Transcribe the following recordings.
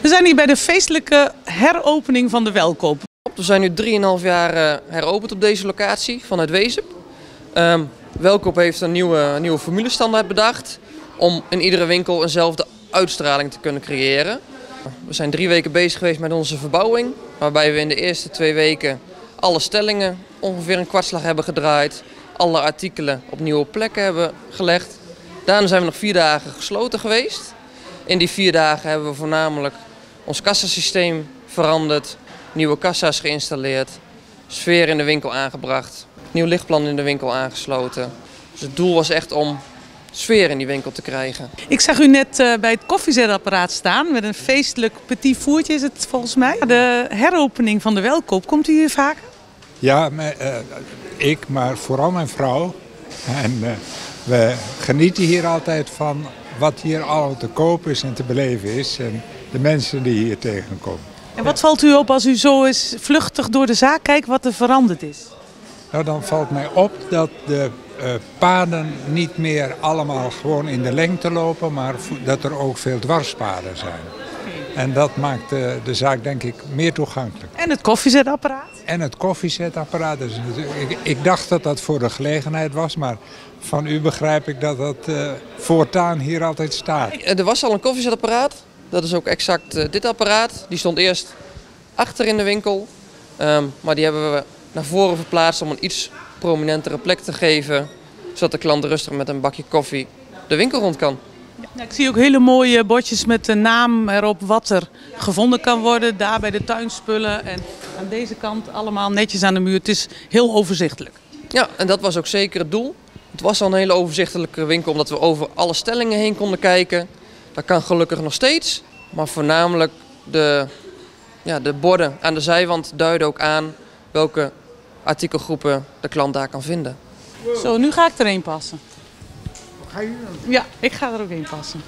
We zijn hier bij de feestelijke heropening van de Welkoop. We zijn nu 3,5 jaar heropend op deze locatie vanuit Wezep. Welkoop heeft een nieuwe formulestandaard bedacht om in iedere winkel eenzelfde uitstraling te kunnen creëren. We zijn 3 weken bezig geweest met onze verbouwing, waarbij we in de eerste 2 weken alle stellingen ongeveer een kwartslag hebben gedraaid, alle artikelen op nieuwe plekken hebben gelegd. Daarna zijn we nog 4 dagen gesloten geweest. In die 4 dagen hebben we voornamelijk ons kassasysteem veranderd, nieuwe kassa's geïnstalleerd, sfeer in de winkel aangebracht, nieuw lichtplan in de winkel aangesloten. Dus het doel was echt om sfeer in die winkel te krijgen. Ik zag u net bij het koffiezetapparaat staan met een feestelijk petit voertje is het volgens mij. De heropening van de Welkoop, komt u hier vaker? Ja, maar vooral mijn vrouw. En we genieten hier altijd van wat hier al te koop is en te beleven is. En de mensen die hier tegenkomen. En wat valt u op als u zo eens vluchtig door de zaak kijkt wat er veranderd is? Nou, dan valt mij op dat de paden niet meer allemaal gewoon in de lengte lopen, maar dat er ook veel dwarspaden zijn. En dat maakt de zaak denk ik meer toegankelijk. En het koffiezetapparaat? En het koffiezetapparaat. Dus ik dacht dat dat voor de gelegenheid was, maar van u begrijp ik dat dat voortaan hier altijd staat. Er was al een koffiezetapparaat. Dat is ook exact dit apparaat. Die stond eerst achter in de winkel, maar die hebben we naar voren verplaatst om een iets prominentere plek te geven, zodat de klant rustig met een bakje koffie de winkel rond kan. Ja, ik zie ook hele mooie bordjes met de naam erop wat er gevonden kan worden. Daar bij de tuinspullen en aan deze kant allemaal netjes aan de muur. Het is heel overzichtelijk. Ja, en dat was ook zeker het doel. Het was al een hele overzichtelijke winkel omdat we over alle stellingen heen konden kijken. Dat kan gelukkig nog steeds, maar voornamelijk de borden aan de zijwand duiden ook aan welke artikelgroepen de klant daar kan vinden. Zo, nu ga ik er een passen. Ga je dan? Ja, ik ga er ook een passen.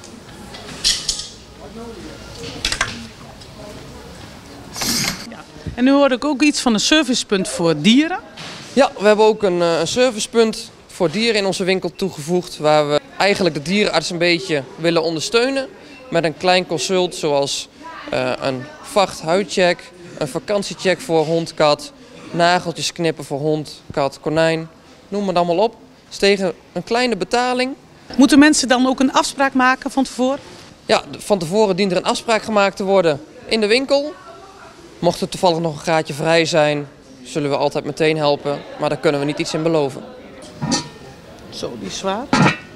Ja. En nu hoorde ik ook iets van een servicepunt voor dieren. Ja, we hebben ook een servicepunt voor dieren in onze winkel toegevoegd, waar we eigenlijk de dierenarts een beetje willen ondersteunen met een klein consult zoals een vacht-huidcheck, een vakantiecheck voor hond, kat, nageltjes knippen voor hond, kat, konijn, noem het allemaal op. Het is tegen een kleine betaling. Moeten mensen dan ook een afspraak maken van tevoren? Ja, van tevoren dient er een afspraak gemaakt te worden in de winkel. Mocht er toevallig nog een gaatje vrij zijn, zullen we altijd meteen helpen, maar daar kunnen we niet iets in beloven. Zo, die is zwaar.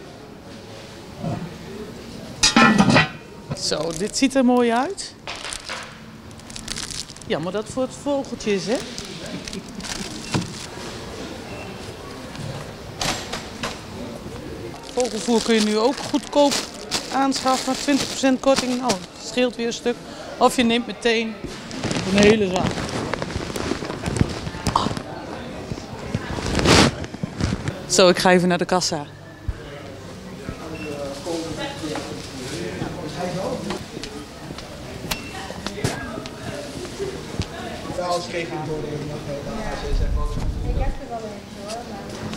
Zo, dit ziet er mooi uit. Ja, maar dat voor het vogeltje is, hè? Vogelvoer kun je nu ook goedkoop aanschaffen. 20% korting. Oh, het scheelt weer een stuk. Of je neemt meteen een hele zak. Ah. Zo, ik ga even naar de kassa. Als kreeg ik door de Ik heb er wel eens hoor.